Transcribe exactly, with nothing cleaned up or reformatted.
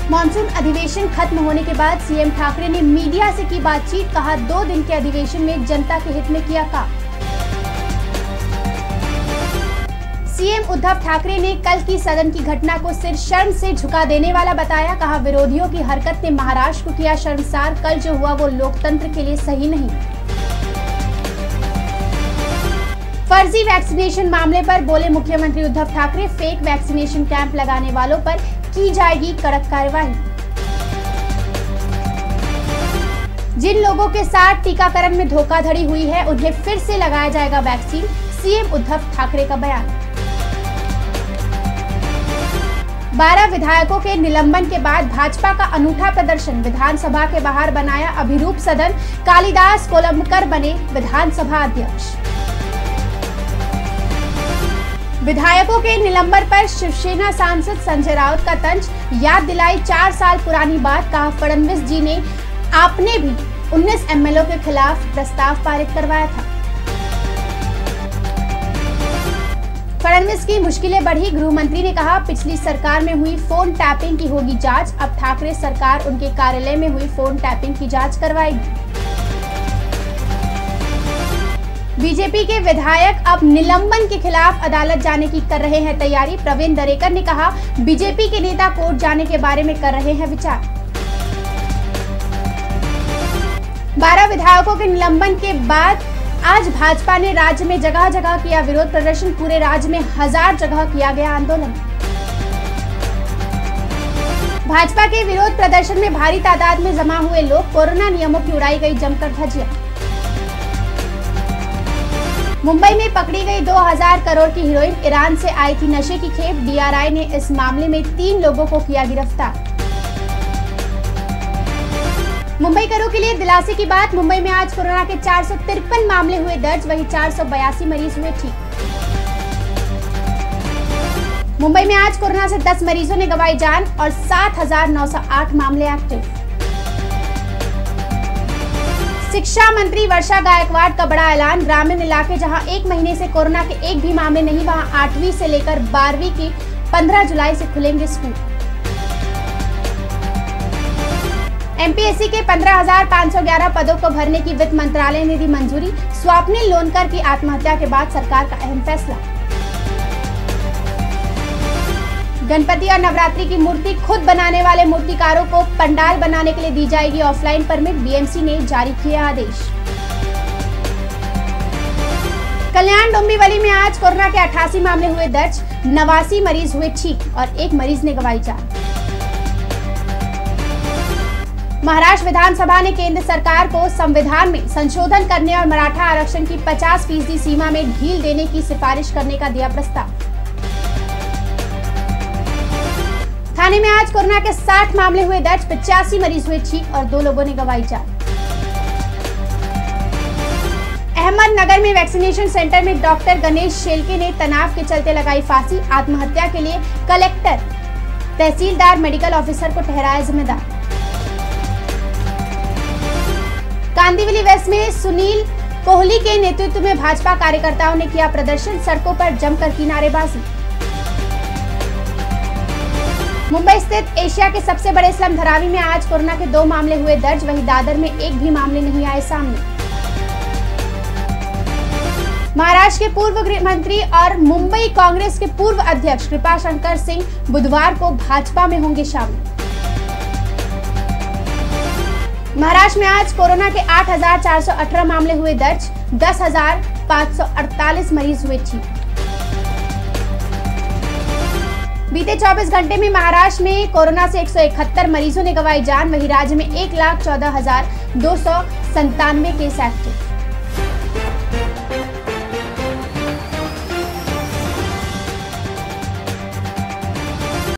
Monsoon अधिवेशन खत्म होने के बाद सीएम ठाकरे ने मीडिया से की बातचीत, कहा दो दिन के अधिवेशन में जनता के हित में किया काम। सीएम उद्धव ठाकरे ने कल की सदन की घटना को सिर शर्म से झुका देने वाला बताया, कहा विरोधियों की हरकत ने महाराष्ट्र को किया शर्मसार, कल जो हुआ वो लोकतंत्र के लिए सही नहीं। फर्जी वैक्सीनेशन मामले पर बोले मुख्यमंत्री Uddhav Thackeray, fake vaccination camp लगाने वालों पर की जाएगी कड़क कार्रवाई। जिन लोगों के साथ टीकाकरण में धोखाधड़ी हुई है उन्हें फिर से लगाया जाएगा वैक्सीन, सीएम उद्धव ठाकरे का बयान। बारह विधायकों के निलंबन के बाद भाजपा का अनूठा प्रदर्शन, विधानसभा के बाहर बनाया अभिरूप सदन, कालिदास कोलंबकर बने विधानसभा अध्यक्ष। विधायकों के निलंबन पर शिवसेना सांसद संजय राउत का तंज, याद दिलाई चार साल पुरानी बात, कहा फडणवीस जी ने आपने भी उन्नीस एमएलए के खिलाफ प्रस्ताव पारित करवाया था। फडणवीस की मुश्किलें बढ़ी, गृह मंत्री ने कहा पिछली सरकार में हुई फोन टैपिंग की होगी जांच, अब ठाकरे सरकार उनके कार्यालय में हुई फोन टैपिंग की जांच करवाएगी। बीजेपी के विधायक अब निलंबन के खिलाफ अदालत जाने की कर रहे हैं तैयारी, प्रवीण दरेकर ने कहा बीजेपी के नेता कोर्ट जाने के बारे में कर रहे हैं विचार। बारह विधायकों के निलंबन के बाद आज भाजपा ने राज्य में जगह जगह किया विरोध प्रदर्शन, पूरे राज्य में हजार जगह किया गया आंदोलन। भाजपा के विरोध प्रदर्शन में भारी तादाद में जमा हुए लोग, कोरोना नियमों की उड़ाई गई जमकर धज्जियां। मुंबई में पकड़ी गई दो हज़ार करोड़ की हीरोइन, ईरान से आई थी नशे की खेप, डीआरआई ने इस मामले में तीन लोगों को किया गिरफ्तार। मुंबई करों के लिए दिलासे की बात, मुंबई में आज कोरोना के चार सौ तिरपन मामले हुए दर्ज, वहीं चार सौ बयासी मरीज हुए ठीक। मुंबई में आज कोरोना से दस मरीजों ने गंवाई जान और सात हजार नौ सौ आठ मामले एक्टिव। शिक्षा मंत्री वर्षा गायकवाड़ का बड़ा ऐलान, ग्रामीण इलाके जहां एक महीने से कोरोना के एक भी मामले नहीं, वहां आठवीं से लेकर बारहवीं की पंद्रह जुलाई से खुलेंगे स्कूल। एमपीएससी के पंद्रह हजार पाँच सौ ग्यारह पदों को भरने की वित्त मंत्रालय ने दी मंजूरी, स्वप्निल लोनकर की आत्महत्या के बाद सरकार का अहम फैसला। गणपति और नवरात्रि की मूर्ति खुद बनाने वाले मूर्तिकारों को पंडाल बनाने के लिए दी जाएगी ऑफलाइन परमिट, बीएमसी ने जारी किया आदेश। कल्याण डोंबिवली में आज कोरोना के अठासी मामले हुए दर्ज, नवासी मरीज हुए ठीक और एक मरीज ने गंवाई जान। महाराष्ट्र विधानसभा ने केंद्र सरकार को संविधान में संशोधन करने और मराठा आरक्षण की पचास फीसदी सीमा में ढील देने की सिफारिश करने का दिया प्रस्ताव। थाने में आज कोरोना के साठ मामले हुए दर्ज, पचासी मरीज हुए ठीक और दो लोगों ने गंवाई जान। अहमदनगर में वैक्सीनेशन सेंटर में डॉक्टर गणेश शेलके ने तनाव के चलते लगाई फांसी, आत्महत्या के लिए कलेक्टर तहसीलदार मेडिकल ऑफिसर को ठहराया जिम्मेदार। कांदिवली वेस्ट में सुनील कोहली के नेतृत्व में भाजपा कार्यकर्ताओं ने किया प्रदर्शन, सड़कों पर जमकर की नारेबाजी। मुंबई स्थित एशिया के सबसे बड़े स्लम धारावी में आज कोरोना के दो मामले हुए दर्ज, वहीं दादर में एक भी मामले नहीं आए सामने। महाराष्ट्र के पूर्व गृह मंत्री और मुंबई कांग्रेस के पूर्व अध्यक्ष कृपाशंकर सिंह बुधवार को भाजपा में होंगे शामिल। महाराष्ट्र में आज कोरोना के आठ हजार चार सौ अठारह मामले हुए दर्ज, दस हजार पाँच सौ अड़तालीस मरीज हुए ठीक। बीते चौबीस घंटे में महाराष्ट्र में कोरोना से एक सौ इकहत्तर मरीजों ने गंवाई जान, वहीं राज्य में एक लाख चौदह हजार दो सौ संतानवे केस एक्टिव।